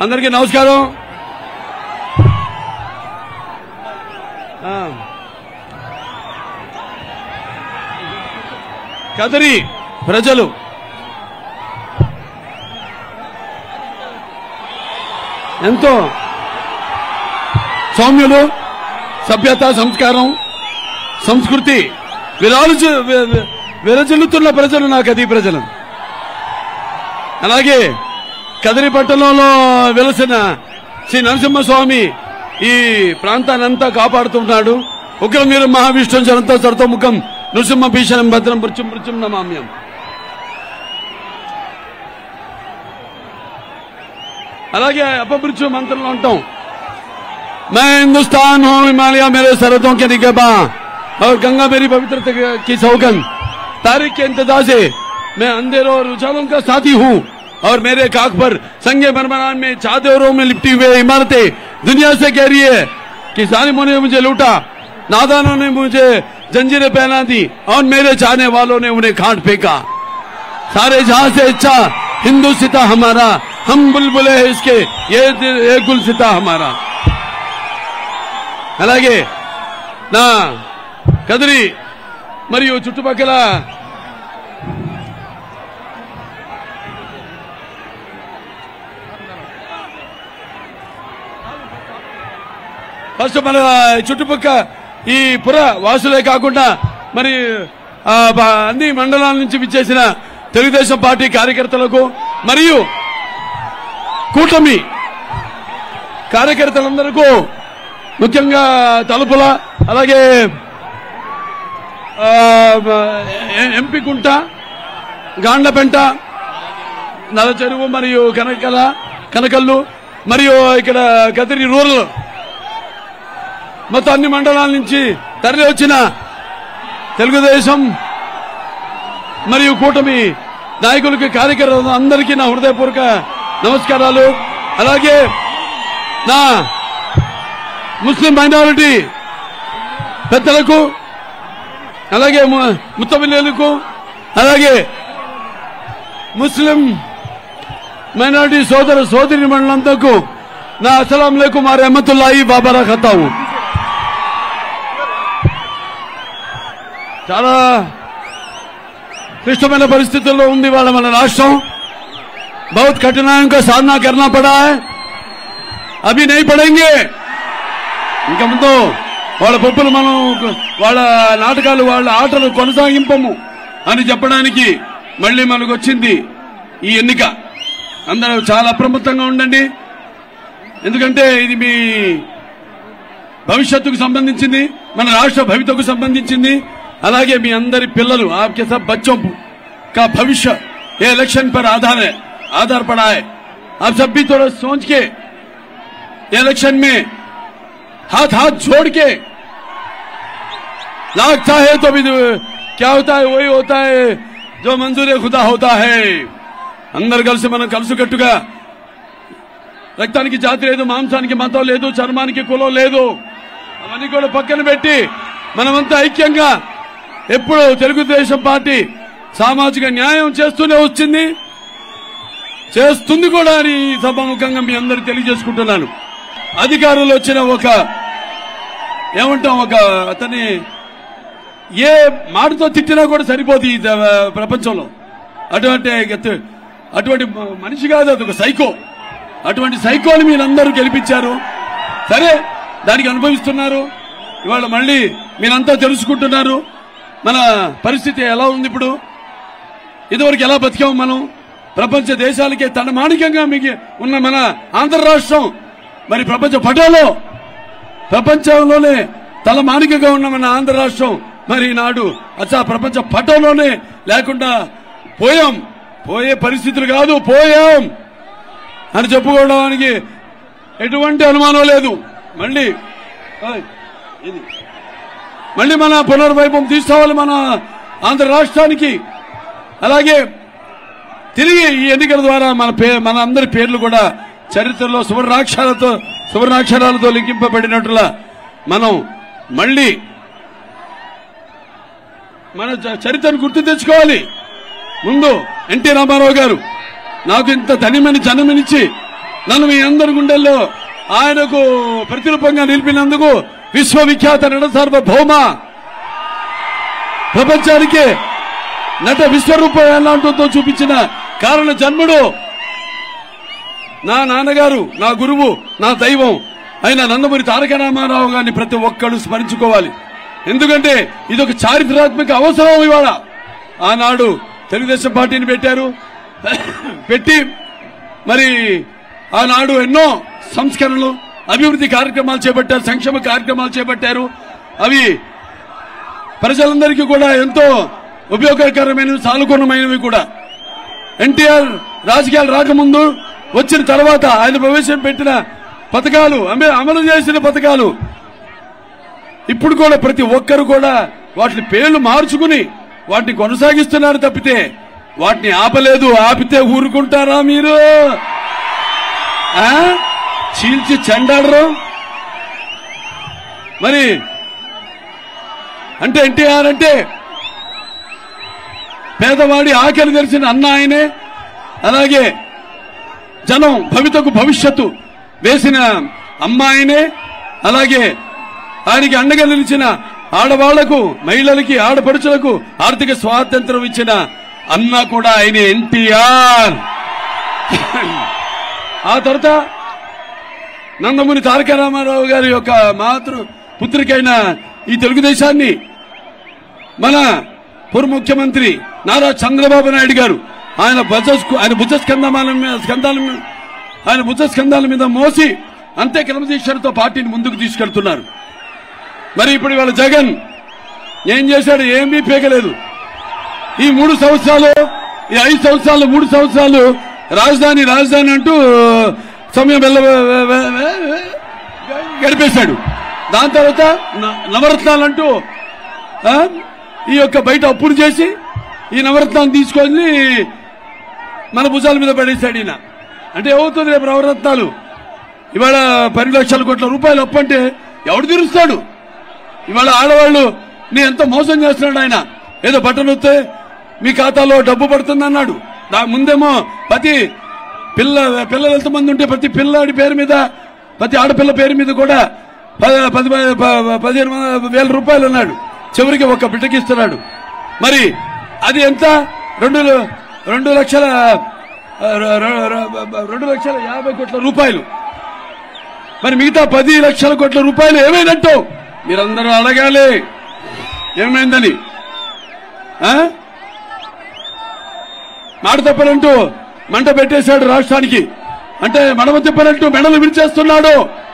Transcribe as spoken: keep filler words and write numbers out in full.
అందరికీ నమస్కారం. కదిరి ప్రజలు ఎంతో సౌమ్యులు, సభ్యత, సంస్కారం, సంస్కృతి విరాజు విరజిల్లుతున్న ప్రజలు నా కదిరి ప్రజలు. అలాగే కదిరి పట్టణంలో వెలసిన శ్రీ నరసింహస్వామి ఈ ప్రాంతాన్నంతా కాపాడుతున్నాడు. ఉగ్రం వీరం మహావిష్ణు జనంతో సరతో ముఖం నృసింహ భీషణం భద్రం మృత్యుం మృత్యుం నమామ్యం. అలాగే అపమృత్యు మంత్రంలో ఉంటాం. मैं हिंदुस्तान हूँ, हिमालय मेरे सरहदों के निगहबां और गंगा मेरी पवित्रता की सौगंध. तारीख के इंतजार से मैं अंधेरों और उजालों का साथी हूँ और मेरे खाक पर संगे मरमरान में चादरों में लिपटी हुए इमारतें दुनिया से कह रही है कि जालिमों ने मुझे लूटा, नादानों ने मुझे जंजीरें पहना दी और मेरे चाहने वालों ने उन्हें खाट फेंका. सारे जहां से अच्छा हिंदू सिता हमारा, हम बुलबुले हैं इसके, ये ये गुल सिता हमारा. అలాగే నా కదిరి మరియు చుట్టుపక్కల ఫస్ట్ మన చుట్టుపక్కల ఈ పుర వాసులే కాకుండా మరి అన్ని మండలాల నుంచి విచ్చేసిన తెలుగుదేశం పార్టీ కార్యకర్తలకు మరియు కూటమి కార్యకర్తలందరికీ ముఖ్యంగా తలుపుల, అలాగే ఎంపికుంట, గాండ్లపెంట, నల్లచెరువు మరియు కనకల కనకల్లు మరియు ఇక్కడ కదిరి రూరల్ మొత్తం అన్ని మండలాల నుంచి తరలి వచ్చిన తెలుగుదేశం మరియు కూటమి నాయకులకి, కార్యకర్తలు అందరికీ నా హృదయపూర్వక నమస్కారాలు. అలాగే నా ముస్లిం మైనారిటీ పెద్దలకు, అలాగే ముత్తబిల్లులకు, అలాగే ముస్లిం మైనారిటీ సోదర సోదరి మండలంతకు నా అస్సలాం అలైకుం వ రహమతుల్లాహి వ బరకాతుహు. చాలా క్లిష్టమైన పరిస్థితుల్లో ఉంది వాళ్ళ మన రాష్ట్రం. बहुत कठिनाइयों का सामना करना पड़ा है, अभी नहीं पड़ेंगे. ఇంకా ముందు వాళ్ళ పప్పులు మనం వాళ్ళ నాటకాలు వాళ్ళ ఆటలు కొనసాగింపము అని చెప్పడానికి మళ్ళీ మనకు వచ్చింది ఈ ఎన్నిక. అందరూ చాలా అప్రమత్తంగా ఉండండి, ఎందుకంటే ఇది మీ భవిష్యత్తుకు సంబంధించింది, మన రాష్ట్ర భవితకు సంబంధించింది. అలాగే మీ అందరి పిల్లలు आपके सब बच्चों का भविष्य ये इलेक्शन पर आधार है आधार पड़ा है. आप सब भी थोड़ा सोच के इलेक्शन में हाथ हाथ जोड़ के, लगता है तो भी क्या होता है वही होता है जो मंजूर खुदा होता है. अंदर కలిసి మనం కలుసుకట్టుగా, రక్తానికి జాతి లేదు, మాంసానికి మతం లేదు, చర్మానికి కులం లేదు, అవన్నీ కూడా పక్కన పెట్టి మనమంతా ఐక్యంగా ఎప్పుడు తెలుగుదేశం పార్టీ సామాజిక న్యాయం చేస్తూనే వచ్చింది, చేస్తుంది కూడా అని సభాముఖంగా మీ అందరికీ తెలియజేసుకుంటున్నాను. అధికారులు వచ్చిన ఒక ఏమంటాం ఒక అతని ఏ మాటతో తిట్టినా కూడా సరిపోదు ఈ ప్రపంచంలో. అటువంటి అటువంటి మనిషి కాదు, అది ఒక సైకో. అటువంటి సైకోని మీరందరూ గెలిపించారు, సరే దానికి అనుభవిస్తున్నారు. ఇవాళ మళ్ళీ మీరంతా తెలుసుకుంటున్నారు మన పరిస్థితి ఎలా ఉంది. ఇప్పుడు ఇదివరకు ఎలా బతికాము మనం, ప్రపంచ దేశాలకే తనమానికంగా మిగి ఉన్న మన ఆంధ్ర రాష్ట్రం మరి ప్రపంచ పటంలో ప్రపంచంలోనే తలమానికగా ఉన్న మన ఆంధ్ర రాష్ట్రం మరి నాడు అచ్చా ప్రపంచ పటంలోనే లేకుండా పోయాం. పోయే పరిస్థితులు కాదు, పోయాం అని చెప్పుకోవడానికి ఎటువంటి అనుమానం లేదు. మళ్ళీ మళ్ళీ మన పునర్వైభవం తీసుకోవాలి మన ఆంధ్ర రాష్ట్రానికి. అలాగే తిరిగి ఈ ఎన్నికల ద్వారా మన పే మన అందరి పేర్లు కూడా చరిత్రలో సువర్ణాక్షరాలతో సువర్ణాక్షరాలతో లిఖింపబడినట్లుగా మనం మళ్ళీ మన చరిత్రను గుర్తు తెచ్చుకోవాలి. ముందు ఎన్టీ రామారావు గారు నాకు ఇంత తనిమని జన్మనిచ్చి నన్ను మీ అందరి గుండెల్లో ఆయనకు ప్రతిరూపంగా నిలిపినందుకు విశ్వవిఖ్యాత నట సార్వభౌమ ప్రపంచానికి నట విశ్వరూపం ఎలా ఉంటుందో చూపించిన కారణ జన్ముడు నా నాన్నగారు, నా గురువు, నా దైవం అయిన నందమూరి తారక రామారావు గారిని ప్రతి ఒక్కరు స్మరించుకోవాలి. ఎందుకంటే ఇది ఒక చారిత్రాత్మక అవసరం. ఇవాళ ఆనాడు తెలుగుదేశం పార్టీని పెట్టారు, పెట్టి మరి ఆనాడు ఎన్నో సంస్కరణలు, అభివృద్ధి కార్యక్రమాలు చేపట్టారు, సంక్షేమ కార్యక్రమాలు చేపట్టారు. అవి ప్రజలందరికీ కూడా ఎంతో ఉపయోగకరమైనవి, సానుకూలమైనవి కూడా. ఎన్టీఆర్ రాజకీయాలు రాకముందు, వచ్చిన తర్వాత ఆయన ప్రవేశపెట్టిన పథకాలు, అమలు చేసిన పథకాలు ఇప్పుడు కూడా ప్రతి ఒక్కరు కూడా వాటిని పేర్లు మార్చుకుని వాటిని కొనసాగిస్తున్నారు తప్పితే వాటిని ఆపలేదు. ఆపితే ఊరుకుంటారా మీరు? చీల్చి చెండాడరు. మరి అంటే ఎన్టీఆర్ అంటే పేదవాడి ఆకలి తెలిసిన అన్న ఆయనే. అలాగే జనం భవితకు భవిష్యత్తు వేసిన అమ్మాయినే. అలాగే ఆయనకి అండగా నిలిచిన ఆడవాళ్లకు, మహిళలకి, ఆడపడుచులకు ఆర్థిక స్వాతంత్రం ఇచ్చిన అన్న కూడా ఆయన ఎన్టీఆర్. ఆ తర్వాత నందమూరి తారక రామారావు గారి యొక్క మాతృ పుత్రికైన ఈ తెలుగుదేశాన్ని మన పూర్వ ముఖ్యమంత్రి నారా చంద్రబాబు నాయుడు గారు ఆయన భుజ ఆయన భుజ స్కంధాల స్కంధాల ఆయన భుజ స్కంధాల మీద మోసి అంతే క్రమశిక్షణతో పార్టీని ముందుకు తీసుకెళ్తున్నారు. మరి ఇప్పుడు ఇవాళ జగన్ ఏం చేశాడు? ఏమీ పీకలేదు. ఈ మూడు సంవత్సరాలు, ఈ ఐదు సంవత్సరాలు, మూడు సంవత్సరాలు రాజధాని రాజధాని అంటూ సమయం వెళ్ళ గడిపేశాడు. దాని తర్వాత నవరత్నాలంటూ ఈ యొక్క బయట అప్పులు చేసి ఈ నవరత్నాన్ని తీసుకొని మన భుజాల మీద పడేశాడు ఈయన. అంటే ఏమవుతుంది రేపు నవరత్నాలు? ఇవాళ పది లక్షల కోట్ల రూపాయలు అప్పు అంటే ఎవడు తీరుస్తాడు? ఇవాళ ఆడవాళ్ళు నీ ఎంత మోసం చేస్తున్నాడు ఆయన. ఏదో బట్టలు వస్తే మీ ఖాతాలో డబ్బు పడుతుంది అన్నాడు. ముందేమో ప్రతి పిల్ల పిల్లలు ఎంతమంది ఉంటే ప్రతి పిల్లాడి పేరు మీద, ప్రతి ఆడపిల్ల పేరు మీద కూడా పది పదిహేను వేల రూపాయలు అన్నాడు. చివరికి ఒక బిడ్డకి ఇస్తున్నాడు. మరి అది ఎంత? రెండు రెండు లక్షల రెండు లక్షల యాభై కోట్ల రూపాయలు. మరి మిగతా పది లక్షల కోట్ల రూపాయలు ఏమైనట్టు మీరందరూ అడగాలి ఏమైందని. మాట తప్పనంటూ మంట పెట్టేశాడు రాష్ట్రానికి. అంటే మడమ తిప్పనంటూ మెడలు విరిచేస్తున్నాడు.